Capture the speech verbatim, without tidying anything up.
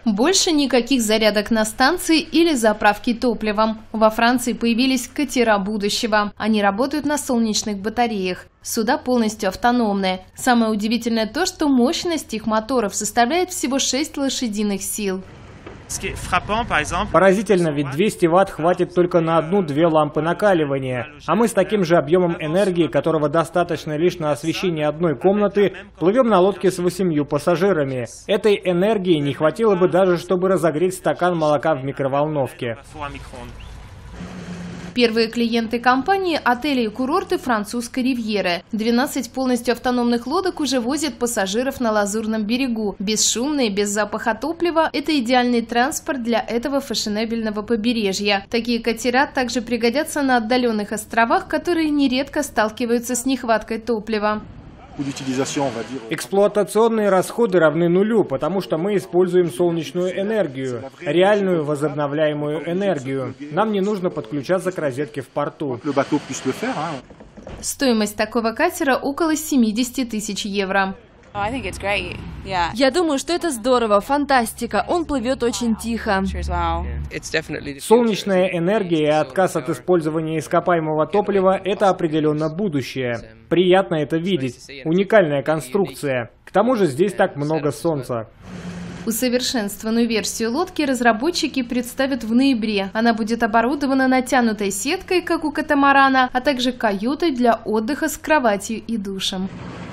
Больше никаких зарядок на станции или заправки топливом. Во Франции появились катера будущего. Они работают на солнечных батареях. Суда полностью автономные. Самое удивительное то, что мощность их моторов составляет всего шесть лошадиных сил. Поразительно, ведь двести ватт хватит только на одну-две лампы накаливания. А мы с таким же объемом энергии, которого достаточно лишь на освещение одной комнаты, плывем на лодке с восемью пассажирами. Этой энергии не хватило бы даже, чтобы разогреть стакан молока в микроволновке. Первые клиенты компании – отели и курорты французской ривьеры. двенадцать полностью автономных лодок уже возят пассажиров на Лазурном берегу. Бесшумные, без запаха топлива – это идеальный транспорт для этого фешенебельного побережья. Такие катера также пригодятся на отдаленных островах, которые нередко сталкиваются с нехваткой топлива. Эксплуатационные расходы равны нулю, потому что мы используем солнечную энергию, реальную возобновляемую энергию. Нам не нужно подключаться к розетке в порту. Стоимость такого катера около семидесяти тысяч евро. Я думаю, что это здорово, фантастика. Он плывет очень тихо. Солнечная энергия и отказ от использования ископаемого топлива – это определенно будущее. Приятно это видеть. Уникальная конструкция. К тому же здесь так много солнца. Усовершенствованную версию лодки разработчики представят в ноябре. Она будет оборудована натянутой сеткой, как у катамарана, а также каютой для отдыха с кроватью и душем.